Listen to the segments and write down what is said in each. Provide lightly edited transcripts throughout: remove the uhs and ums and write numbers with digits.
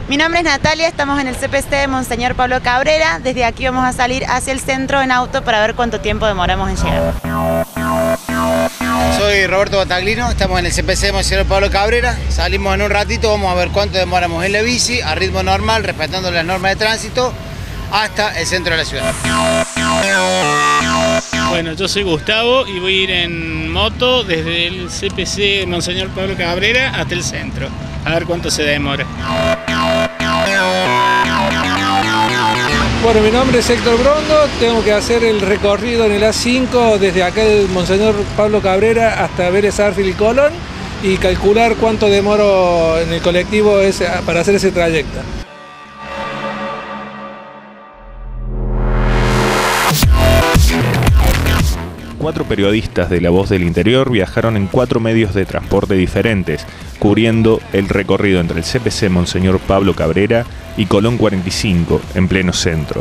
Mi nombre es Natalia, estamos en el CPC de Monseñor Pablo Cabrera. Desde aquí vamos a salir hacia el centro en auto para ver cuánto tiempo demoramos en llegar. Soy Roberto Bataglino, estamos en el CPC de Monseñor Pablo Cabrera. Salimos en un ratito, vamos a ver cuánto demoramos en la bici, a ritmo normal, respetando las normas de tránsito, hasta el centro de la ciudad. Bueno, yo soy Gustavo y voy a ir en moto desde el CPC de Monseñor Pablo Cabrera hasta el centro. A ver cuánto se demora. Bueno, mi nombre es Héctor Brondo, tengo que hacer el recorrido en el A5 desde acá del Monseñor Pablo Cabrera hasta Vélez Sarsfield y Colón y calcular cuánto demoro en el colectivo para hacer ese trayecto. Cuatro periodistas de La Voz del Interior viajaron en 4 medios de transporte diferentes, cubriendo el recorrido entre el CPC Monseñor Pablo Cabrera y Colón 45, en pleno centro.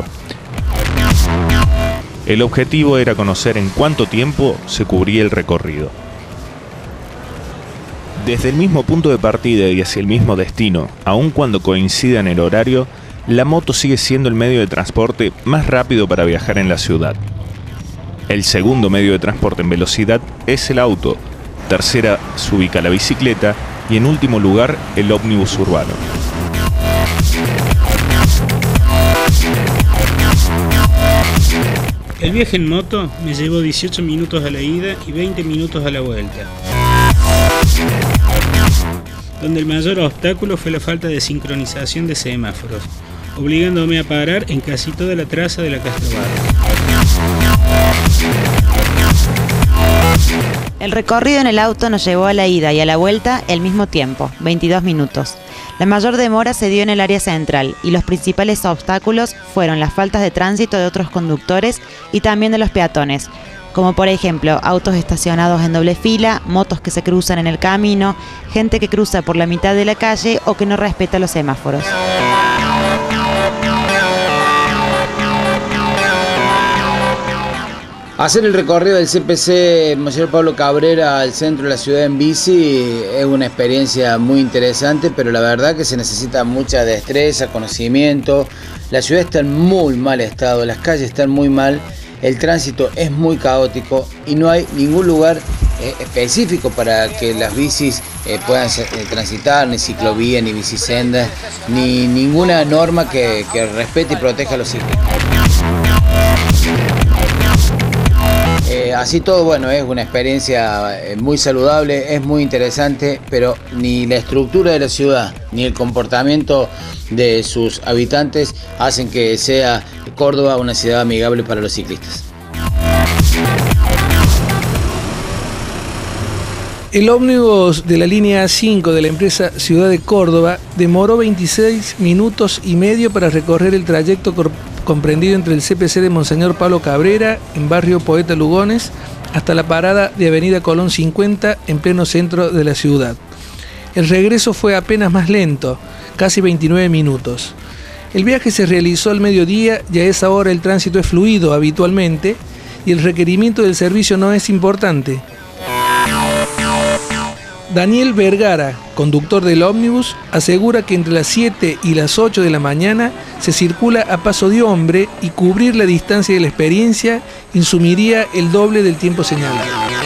El objetivo era conocer en cuánto tiempo se cubría el recorrido. Desde el mismo punto de partida y hacia el mismo destino, aun cuando coincida en el horario, la moto sigue siendo el medio de transporte más rápido para viajar en la ciudad. El segundo medio de transporte en velocidad es el auto, tercera se ubica la bicicleta y en último lugar el ómnibus urbano. El viaje en moto me llevó 18 minutos a la ida y 20 minutos a la vuelta, donde el mayor obstáculo fue la falta de sincronización de semáforos, obligándome a parar en casi toda la traza de la Castrobarro. El recorrido en el auto nos llevó a la ida y a la vuelta el mismo tiempo, 22 minutos. La mayor demora se dio en el área central y los principales obstáculos fueron las faltas de tránsito de otros conductores y también de los peatones, como por ejemplo autos estacionados en doble fila, motos que se cruzan en el camino, gente que cruza por la mitad de la calle o que no respeta los semáforos. Hacer el recorrido del CPC Monseñor Pablo Cabrera al centro de la ciudad en bici es una experiencia muy interesante, pero la verdad que se necesita mucha destreza, conocimiento. La ciudad está en muy mal estado, las calles están muy mal, el tránsito es muy caótico y no hay ningún lugar específico para que las bicis puedan transitar, ni ciclovía, ni bicisendas, ni ninguna norma que respete y proteja a los ciclistas. Así todo, bueno, es una experiencia muy saludable, es muy interesante, pero ni la estructura de la ciudad ni el comportamiento de sus habitantes hacen que sea Córdoba una ciudad amigable para los ciclistas. El ómnibus de la línea A5 de la empresa Ciudad de Córdoba demoró 26 minutos y medio para recorrer el trayecto comprendido entre el CPC de Monseñor Pablo Cabrera, en barrio Poeta Lugones, hasta la parada de Avenida Colón 50, en pleno centro de la ciudad. El regreso fue apenas más lento, casi 29 minutos. El viaje se realizó al mediodía y a esa hora el tránsito es fluido habitualmente y el requerimiento del servicio no es importante. Daniel Vergara, conductor del ómnibus, asegura que entre las 7 y las 8 de la mañana se circula a paso de hombre y cubrir la distancia de la experiencia insumiría el doble del tiempo señalado.